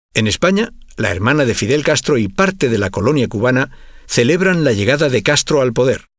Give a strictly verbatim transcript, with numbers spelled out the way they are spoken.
En España, la hermana de Fidel Castro y parte de la colonia cubana celebran la llegada de Castro al poder.